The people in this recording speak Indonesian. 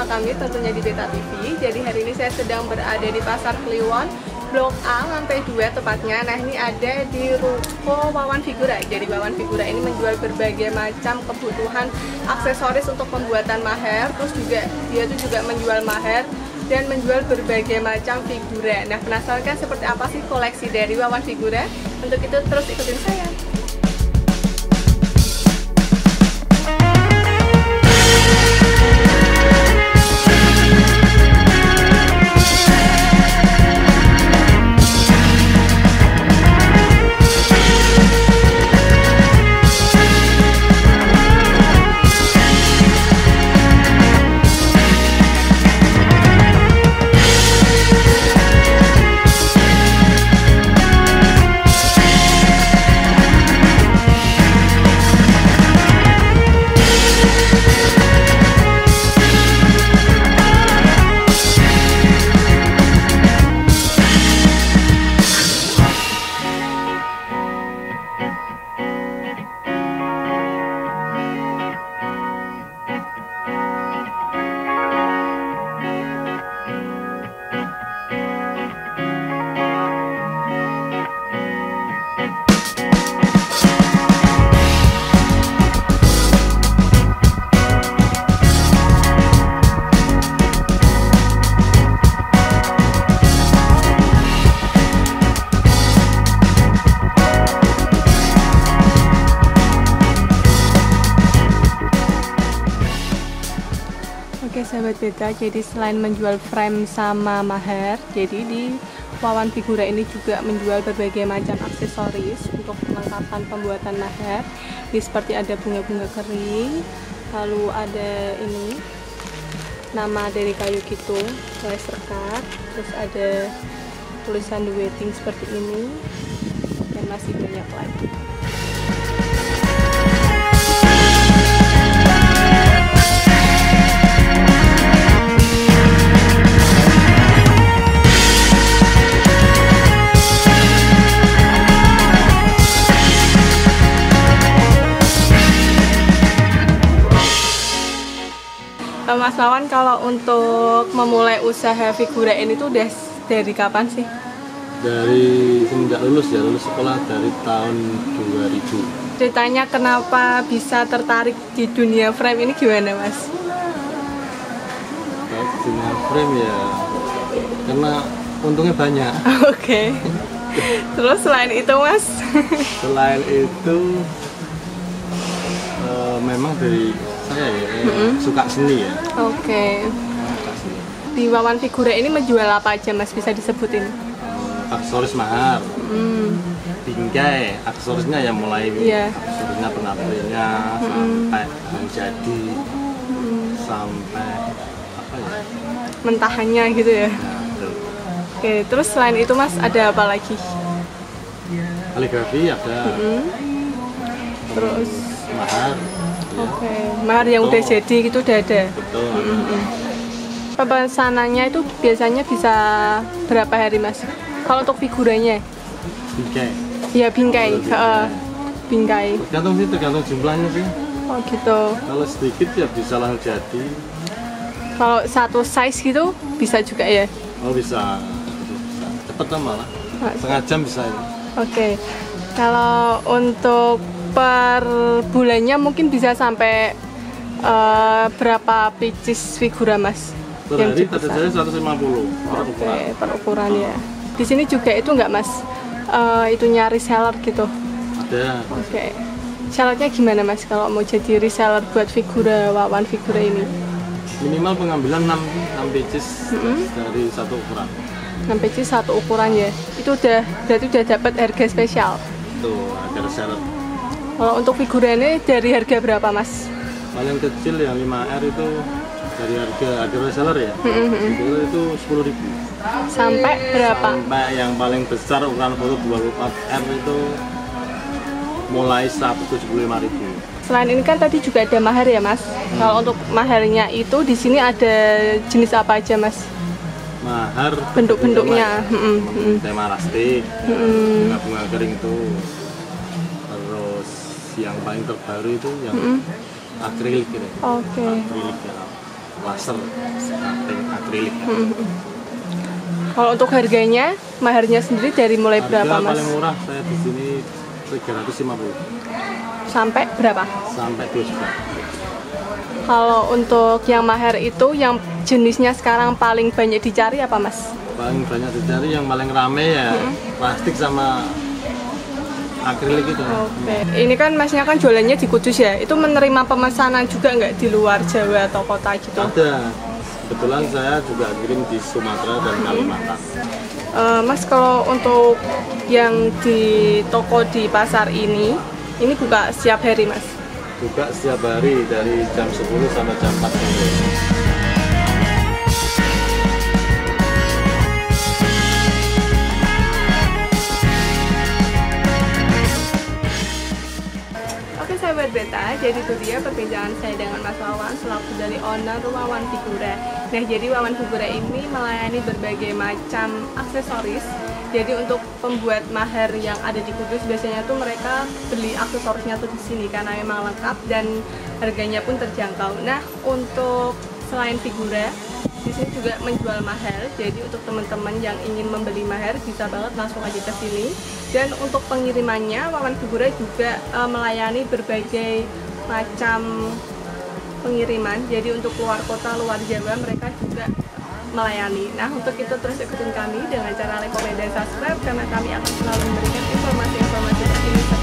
kami tentunya di Beta TV. Jadi hari ini saya sedang berada di Pasar Kliwon, Blok A, lantai 2 tepatnya. Nah ini ada di ruko Wawan Figura. Jadi Wawan Figura ini menjual berbagai macam kebutuhan aksesoris untuk pembuatan maher. Terus juga dia tuh juga menjual maher dan menjual berbagai macam figura. Nah penasaran kan seperti apa sih koleksi dari Wawan Figura? Untuk itu terus ikutin saya. Oke sahabat Beta, jadi selain menjual frame sama maher, jadi di Wawan Figura ini juga menjual berbagai macam aksesoris untuk perlengkapan pembuatan maher. Ini seperti ada bunga-bunga kering, lalu ada ini nama dari kayu gitu, lace rekat, terus ada tulisan The Wedding seperti ini, dan masih banyak lagi. Mas Wawan, kalau untuk memulai usaha figura ini tuh udah dari kapan sih? Dari semenjak lulus sekolah dari tahun 2000. Ceritanya kenapa bisa tertarik di dunia frame ini gimana Mas? Dunia frame ya karena untungnya banyak. Oke. Terus selain itu Mas? Selain itu memang dari saya ya suka seni ya. Oke. Di Wawan Figura ini menjual apa aja Mas, bisa disebutin? Aksesoris mahar, bingkai, aksesorisnya ya mulai aksesorisnya penampilannya sampai menjadi sampai apa ya? Mentahannya gitu ya. Oke, terus selain itu Mas ada apa lagi? Kaligrafi ada. Terus mahar. Oke, mahar yang udah jadi gitu udah ada. Betul. Pemesanannya itu biasanya bisa berapa hari Mas? Kalau untuk figuranya? Bingkai. Iya bingkai. Bingkai. Tergantung jumlahnya sih. Oh gitu. Kalau sedikit ya bisa langsung jadi. Kalau satu size gitu bisa juga ya? Oh bisa. Cepet lah malah. Setengah jam bisa ya. Oke. Kalau untuk per bulannya mungkin bisa sampai berapa pieces figura Mas? Per hari ada saya 150 per ukuran. Oke, per ukuran ya. Di sini juga itu nggak Mas? Itunya reseller gitu? Ada. Oke. Syaratnya gimana Mas kalau mau jadi reseller buat figura Wawan Figura ini? Minimal pengambilan 6 pieces dari satu ukuran. 6 pieces satu ukuran ya? Itu berarti udah dapat harga spesial? Tuh, harga reseller. Kalau untuk figura ini dari harga berapa Mas? Paling kecil yang 5R itu dari harga reseller ya, itu 10.000. Sampai berapa? Sampai yang paling besar ukuran foto 24R itu mulai 175.000. Selain ini kan tadi juga ada mahar ya Mas. Kalau untuk maharnya itu di sini ada jenis apa aja Mas? Mahar bentuk-bentuknya tema rastik, bunga-bunga kering itu. Terus yang paling terbaru itu yang akrilik gitu. Oke. Akrilik ya. laser cutting akrilik. Kalau untuk harganya, mahernya sendiri dari mulai berapa, Mas? Paling murah saya di sini 350. Sampai berapa? Sampai 2 juta. Kalau untuk yang maher itu, yang jenisnya sekarang paling banyak dicari apa, Mas? Paling banyak dicari yang paling rame ya plastik sama akrilik itu. Oke. Ini kan Masnya kan jualannya di Kudus ya. Itu menerima pemesanan juga nggak di luar Jawa atau kota gitu? Ada. Kebetulan saya juga kirim di Sumatera dan Kalimantan. Mas, kalau untuk yang di toko di pasar ini buka setiap hari, Mas? Buka setiap hari dari jam 10 sampai jam 4 sore. Oke sahabat Beta, jadi itu dia perbincangan saya dengan Mas Wawan selaku dari owner Wawan Figura. Nah, jadi Wawan Figura ini melayani berbagai macam aksesoris. Jadi untuk pembuat maher yang ada di Kudus biasanya tuh mereka beli aksesorisnya tuh di sini karena memang lengkap dan harganya pun terjangkau. Nah, untuk selain figura, di sini juga menjual maher. Jadi untuk teman-teman yang ingin membeli maher bisa banget langsung aja ke sini. Dan untuk pengirimannya, Wawan Figura juga melayani berbagai macam pengiriman. Jadi untuk luar kota, luar Jawa mereka juga melayani. Nah, untuk itu terus ikutin kami dengan cara like, komen, dan subscribe karena kami akan selalu memberikan informasi-informasi terkini